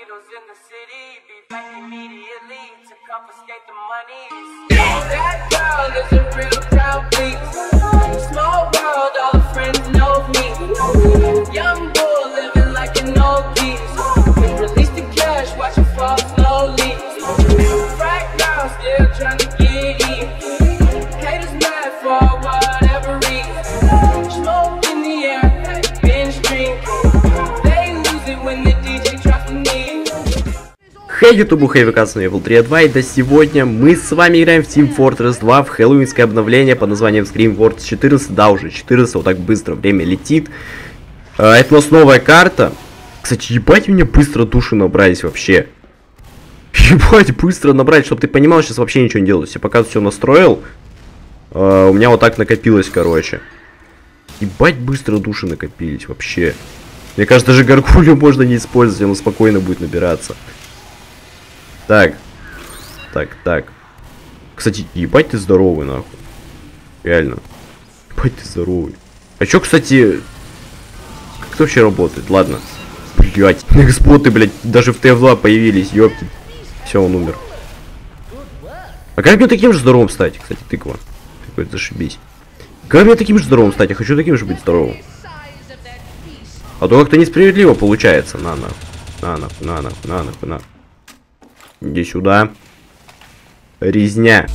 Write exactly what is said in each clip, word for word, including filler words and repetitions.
Хей, ютубу, хей, ВК, с вами был три два, и до сегодня мы с вами играем в Team Fortress два в хэллоуинское обновление под названием Scream World четырнадцать, да, уже четырнадцать, вот так быстро время летит. А, это у нас новая карта. Кстати, ебать, меня быстро души набрались вообще. Ебать, быстро набрать, чтобы ты понимал, сейчас вообще ничего не делаю. Я пока все настроил, а, у меня вот так накопилось, короче. Ебать, быстро души накопились вообще. Мне кажется, даже гаргулью можно не использовать, он спокойно будет набираться. Так. Так, так. Кстати, ебать ты здоровый, нахуй. Реально. Ебать ты здоровый. А чё, кстати... Как это вообще работает? Ладно. Блять. Экспоты, блядь, даже в тэ эф два появились, ёпти. Все, он умер. А как мне таким же здоровым стать? Кстати, тыква. Какой-то зашибись. Как мне таким же здоровым стать? Я хочу таким же быть здоровым. А то как-то несправедливо получается. На, на. На, на, на, на, на, на, на. Иди сюда. Резня.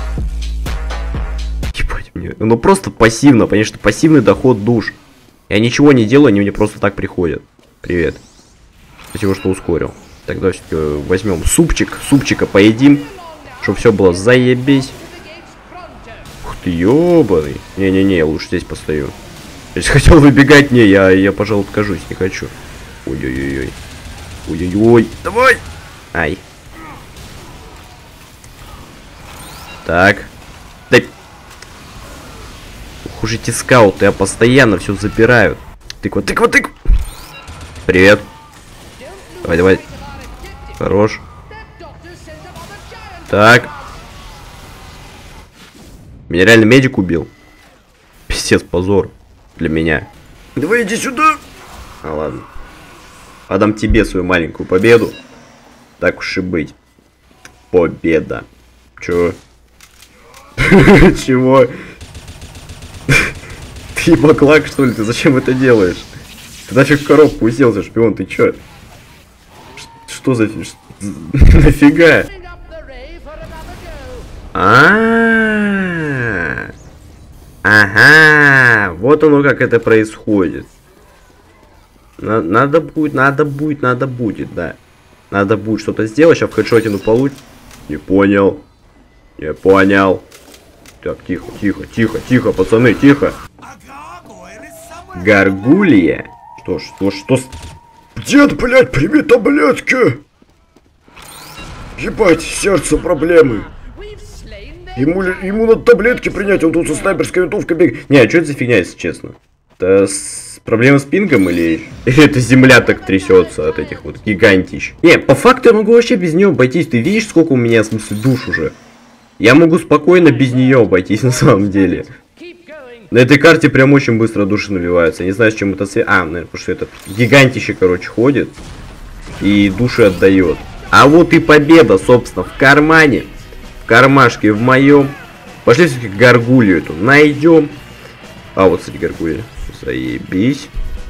Ебать мне. Ну просто пассивно, потому что пассивный доход душ. Я ничего не делаю, они мне просто так приходят. Привет. Спасибо, что ускорил. Тогда все-таки возьмем супчик. Супчика поедим. Чтобы все было заебись. Ух ты, ебаный. Не-не-не, я лучше здесь постою. Если хотел выбегать, не, я, я, пожалуй, откажусь, не хочу. Ой-ой-ой. Ой-ой-ой. Давай. Ай. Так. Да. Ух уж эти скауты, а постоянно все запирают. Тыква, тыква, тыква. Привет. Давай, давай. Хорош. Так. Меня реально медик убил. Пиздец, позор. Для меня. Давай иди сюда. А ладно. Отдам тебе свою маленькую победу. Так уж и быть. Победа. Чё? Чего? Ты баклак, что ли? Ты зачем это делаешь? Ты нафиг в коробку уселся, шпион, ты чё? Что за... Нафига? А-а-а. Ага, вот оно как это происходит. Надо будет, надо будет, надо будет, да. Надо будет что-то сделать, сейчас в хедшотину получить. Не понял. Не понял. Так, тихо, тихо, тихо, тихо, пацаны, тихо. Гаргулья? Что, что, что? Дед, блядь, прими таблетки! Ебать, сердце проблемы. Ему, ему надо таблетки принять, он тут со снайперской винтовкой бегает. Не, а что это за фигня, если честно? Это с... проблема с пингом или... или это земля так трясется от этих вот гигантищ? Не, по факту я могу вообще без нее обойтись. Ты видишь, сколько у меня, в смысле, душ уже? Я могу спокойно без нее обойтись на самом деле. На этой карте прям очень быстро души наливаются. Я не знаю, с чем это связано. А, наверное, потому что этот гигантище, короче, ходит и души отдает. А вот и победа, собственно, в кармане. В кармашке в моем. Пошли все-таки гаргулью эту найдем. А, вот, кстати, гаргулья. Заебись.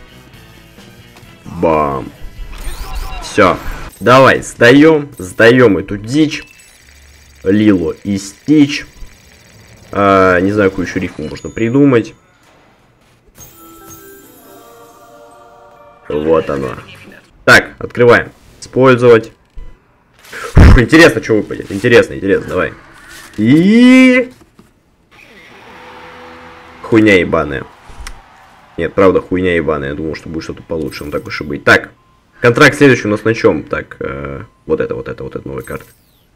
Бам. Все. Давай, сдаем. Сдаем эту дичь. Лило и Стич. А, не знаю, какую еще рифму можно придумать. Вот оно. Так, открываем. Использовать. Фух, интересно, что выпадет. Интересно, интересно, давай. И... Хуйня ебаная. Нет, правда, хуйня ебаная. Я думал, что будет что-то получше, но так уж и быть. Так, контракт следующий у нас на чем? Так, э, вот это, вот это, вот это новая карта.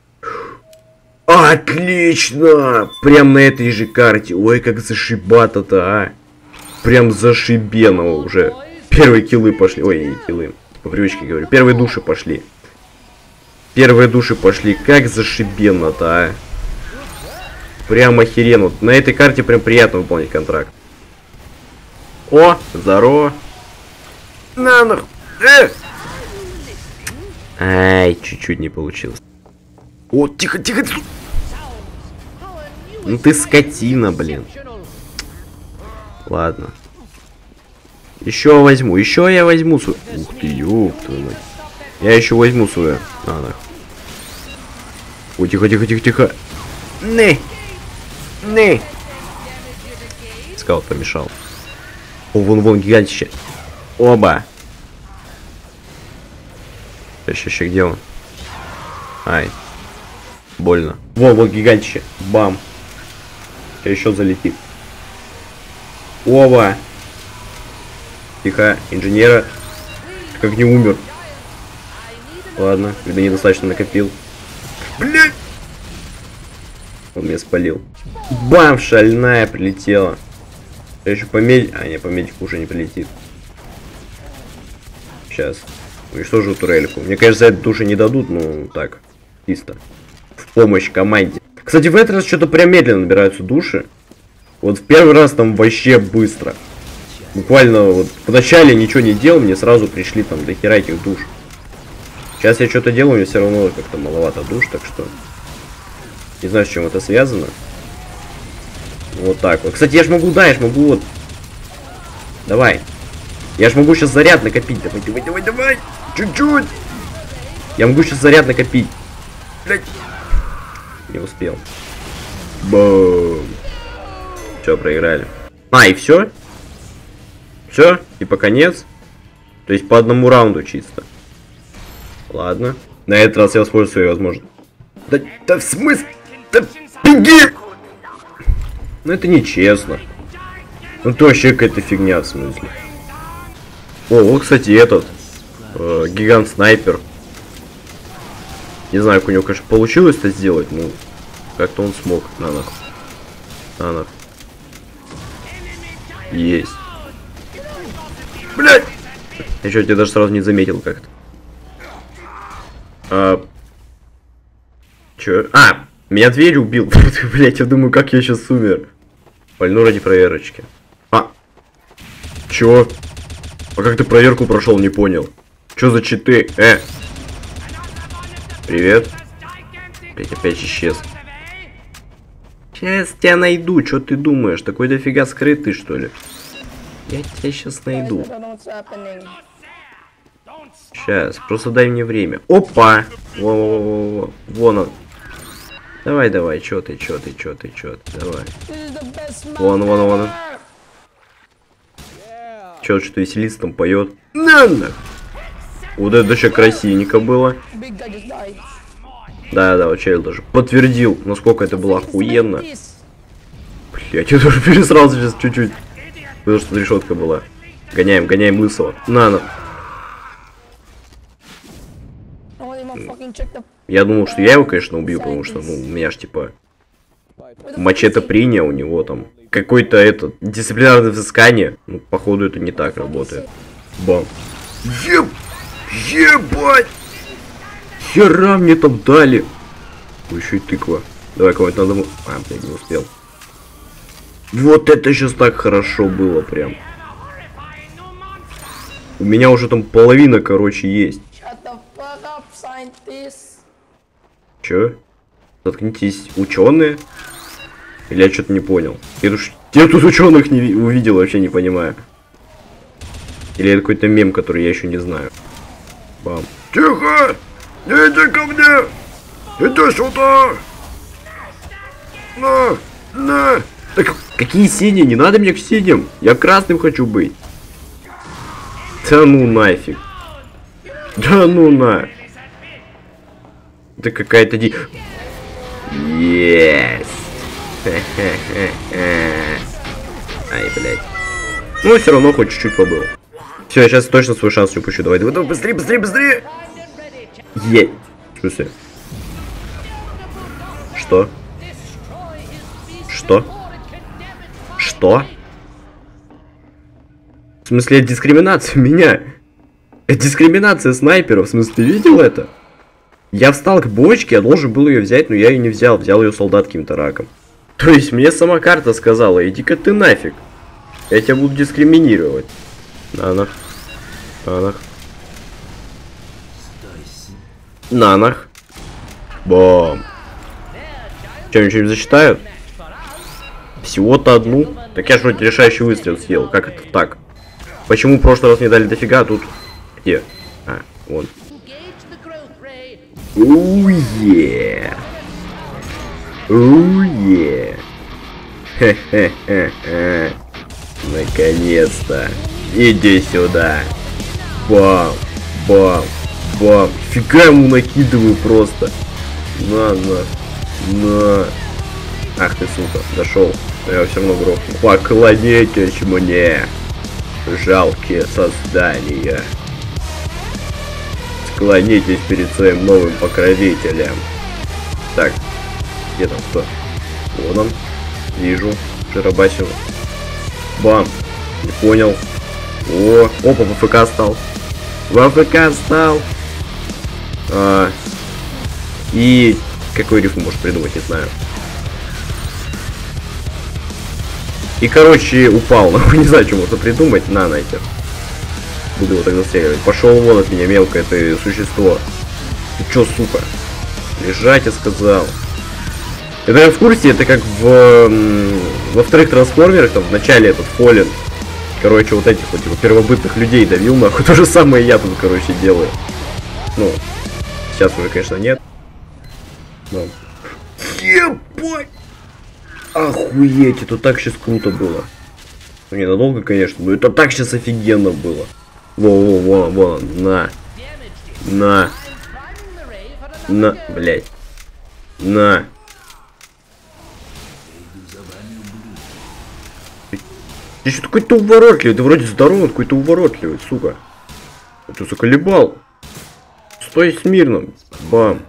Отлично! Прям на этой же карте. Ой, как зашибато-то, а. Прям зашибено уже. Первые киллы пошли. Ой, не киллы. По привычке говорю. Первые души пошли. Первые души пошли. Как зашибенно-то, а. Прям охеренно. На этой карте прям приятно выполнить контракт. О, здорово. На нах. Э! Ай, чуть-чуть не получилось. О, тихо, тихо. Ну ты скотина, блин. Ладно. Еще возьму, еще я возьму свою. Ух ты, ёб твою мать. Я еще возьму свою. А, нахуй. Ой, тихо, тихо, тихо, тихо. Не. Не. Скаут помешал. О, вон, вон, гигантище. Оба. Сейчас, сейчас, где он? Ай. Больно. Вон, вон, гигантище. Бам. Сейчас еще залетит. Оба. Тихо, инженера. Как не умер. Ладно, видно, недостаточно накопил. Блять! Он меня спалил. Бам! Шальная прилетела. Я еще по медь... А, не, по медику уже не прилетит. Сейчас. Уничтожу турельку. Мне, конечно, за это души не дадут, но так. Чисто. В помощь команде. Кстати, в этот раз что-то прям медленно набираются души. Вот в первый раз там вообще быстро. Буквально вот вначале ничего не делал, мне сразу пришли там до хера этих душ. Сейчас я что-то делаю, мне все равно как-то маловато душ, так что... Не знаю, с чем это связано. Вот так вот. Кстати, я ж могу, да, я ж могу вот... Давай. Я ж могу сейчас заряд накопить. Давай, давай, давай, давай. Чуть-чуть. Я могу сейчас заряд накопить. Блять. Не успел. Бум. Все, проиграли. А, и все? Все? Типа конец? То есть по одному раунду чисто. Ладно. На этот раз я воспользуюсь своей возможностью. Да, да в смысле? Да беги! Ну это нечестно. Ну это вообще какая-то фигня в смысле. О, вот, кстати, этот. Э, гигант-снайпер. Не знаю, как у него, конечно, получилось это сделать, но как-то он смог. На нах. На нах. Есть. Блять! Я что, тебя даже сразу не заметил как-то. А... Чё? А! Меня дверь убил. Блять, я думаю, как я сейчас умер. Пальну ради проверочки. А! Чё? А как ты проверку прошел, не понял. Чё за читы? Э! Привет. Опять, опять исчез. Сейчас тебя найду, что ты думаешь? Такой дофига скрытый, что ли? Я тебя сейчас найду. Сейчас, просто дай мне время. Опа! Во-во-во-во. Вон он. Давай, давай, чё ты, чё ты, чё ты, чё ты, давай. Вон, вон, вон. Чё, что-то веселится там поет. На-на! Вот это еще красивенько было. Да, да, вот челл даже подтвердил, насколько это было охуенно. Блять, я тоже пересрался сейчас чуть-чуть. Потому что решетка была. Гоняем, гоняем лысого. На, на. Я думал, что я его, конечно, убью, потому что, ну, у меня ж типа мачете принял, у него там какой-то этот дисциплинарное взыскание. Ну, походу, это не так работает. Бам. Еб... Ебать! Хера мне там дали. Еще и тыква. Давай кого-нибудь надо... А, блядь, не успел. Вот это сейчас так хорошо было прям. У меня уже там половина, короче, есть. Чё? Заткнитесь, ученые? Или я что-то не понял? Я тут, я тут ученых не увидел, вообще не понимаю. Или это какой-то мем, который я еще не знаю. Бам. Тихо! Не иди ко мне! Иди сюда! На! На! Так какие синие? Не надо мне к синим! Я красным хочу быть! Да ну нафиг! Да ну на! Это какая-то ди... Есть! Ай, блядь. Ну, все равно хоть чуть-чуть побыл. Все, я сейчас точно свой шанс не упущу. Давай, давай, давай, быстрее, быстрее, быстрее! Е! В смысле? Что? Что? Что? В смысле, это дискриминация меня? Это дискриминация снайперов. В смысле, ты видел это? Я встал к бочке, я должен был ее взять, но я ее не взял. Взял ее солдат каким-то раком. То есть, мне сама карта сказала, иди-ка ты нафиг. Я тебя буду дискриминировать. На нах. На нах. Нанах. Бам. Что, ничего не засчитают? Всего-то одну? Так я же вроде решающий выстрел сделал. Как это так? Почему в прошлый раз мне дали дофига, а тут... Где? А, вон. Уе. Уе. Хе-хе-хе-хе. Наконец-то. Иди сюда. Бам. Бам. Бам. Фига ему накидываю просто. На, на. На. Ах ты, сука. Дошел. Я все равно грохну. Поклонитесь мне. Жалкие создания. Склонитесь перед своим новым покровителем. Так. Где там кто? Вон он. Вижу. Жиробасил. Бам. Не понял. О, опа, в АФК стал. В АФК стал. А, и какой рифм может придумать, не знаю. И, короче, упал. Но не знаю, что можно придумать. На, нахер. Буду его так застреливать. Пошел вон от меня, мелкое ты существо. Ты чё, сука? Лежать, я сказал. Это я в курсе, это как в во вторых трансформерах, там в начале этот Фоллен. Короче, вот этих вот типа, первобытных людей давил, нахуй. То же самое я тут, короче, делаю. Ну, сейчас уже, конечно, нет. Но... Ебать! Охуеть, это так сейчас круто было. Ну, ненадолго, конечно, но это так сейчас офигенно было. Во-во-во-во, на. На. На, блять. На. Ты что какой-то уворотливый? Ты вроде здоровый, какой-то уворотливый, сука. Ты, сука, лебал. Стой смирно. Бам.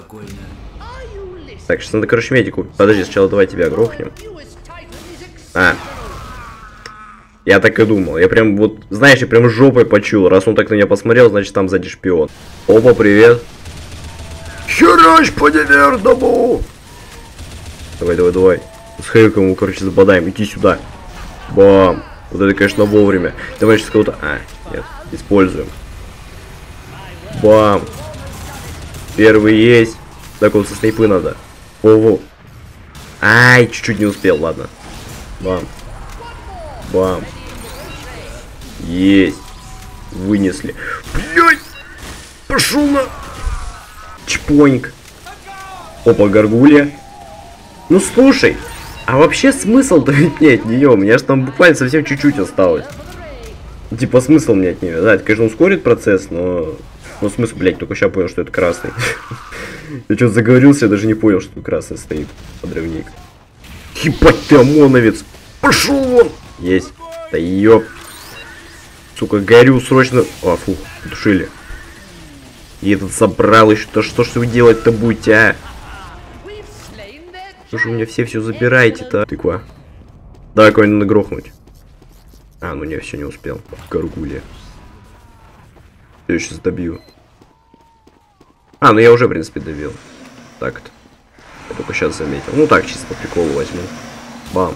Так, сейчас надо, короче, медику. Подожди, сначала давай тебя грохнем. А. Я так и думал. Я прям вот, знаешь, я прям жопой почуял. Раз он так на меня посмотрел, значит там сзади шпион. Опа, привет. Херач по неверному. Давай, давай, давай. С Хэйком его, короче, забодаем. Иди сюда. Бам. Вот это, конечно, вовремя. Давай сейчас кого-то... А, нет. Используем. Бам. Первый есть. Так, он со снайпы надо. Во-во. Ай, чуть-чуть не успел, ладно. Бам. Бам. Есть. Вынесли. Блять. Пошел на... Чпоник. Опа, горгулья. Ну, слушай. А вообще смысл-то ведь не от нее. У меня же там буквально совсем чуть-чуть осталось. Типа смысл мне от нее. Да, это, конечно, ускорит процесс, но... Ну, смысл, блядь, только сейчас понял, что это красный. Я что-то заговорился, я даже не понял, что тут красный стоит. Подрывник. Ебать ты, ОМОНовец. Пошел вон. Есть. Да ёп. Сука, горю срочно. А, фу, потушили. И этот забрал еще. Да что ж вы делать-то будете, а? Вы же у меня все все забираете-то. Тыква. Давай кого-нибудь надо грохнуть. А, ну не, все не успел. Горгулья. Я сейчас добью. А, ну я уже, в принципе, добил. Так-то. Я только сейчас заметил. Ну так, чисто по приколу возьму. Бам.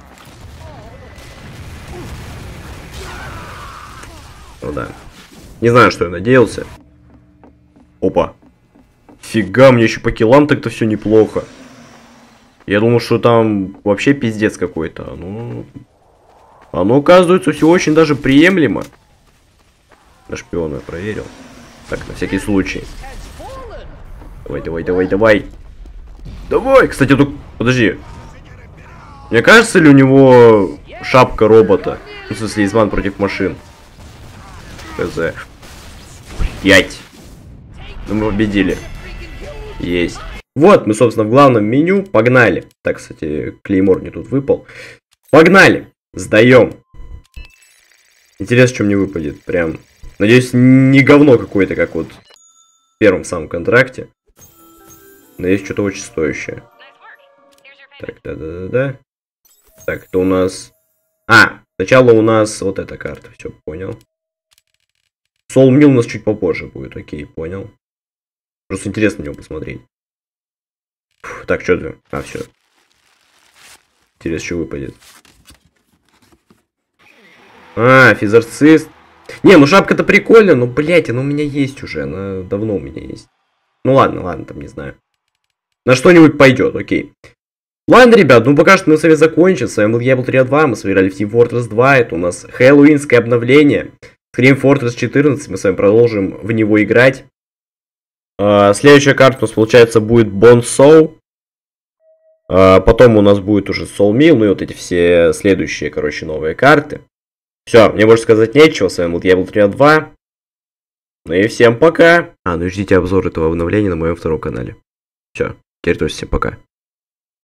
Ну да. Не знаю, что я надеялся. Опа. Фига, мне еще по киллам так-то все неплохо. Я думал, что там вообще пиздец какой-то. Ну, оно, оказывается, все очень даже приемлемо. На шпиона я проверил. Так, на всякий случай. Давай, давай, давай, давай. Давай! Кстати, тут... Подожди. Мне кажется ли у него шапка робота? Ну, в смысле, изман против машин. Хз. Пять. Ну, мы победили. Есть. Вот, мы, собственно, в главном меню. Погнали. Так, кстати, клеймор мне тут выпал. Погнали. Сдаем. Интересно, что мне выпадет. Прям. Надеюсь, не говно какое-то, как вот в первом самом контракте. Надеюсь, что-то очень стоящее. Так, да-да-да-да. Так, это у нас... А, сначала у нас вот эта карта. Все, понял. Soul Mill у нас чуть попозже будет. Окей, понял. Просто интересно на него посмотреть. Фух, так, что ты? А, все. Интересно, что выпадет. А, физарцист. Не, ну шапка-то прикольная, но, блядь, она у меня есть уже. Она давно у меня есть. Ну ладно, ладно, там не знаю. На что-нибудь пойдет, окей. Ладно, ребят, ну пока что мы с вами закончим. С вами был я, был три два, мы с вами играли в Team Fortress два. Это у нас хэллоуинское обновление. Scream Fortress четырнадцать, мы с вами продолжим в него играть. Uh, следующая карта у нас, получается, будет Bone Soul. Uh, потом у нас будет уже Soul Mill, ну и вот эти все следующие, короче, новые карты. Все, мне больше сказать нечего. С вами был я, был три два. Ну и всем пока. А, ну и ждите обзор этого обновления на моем втором канале. Все, теперь тоже всем пока.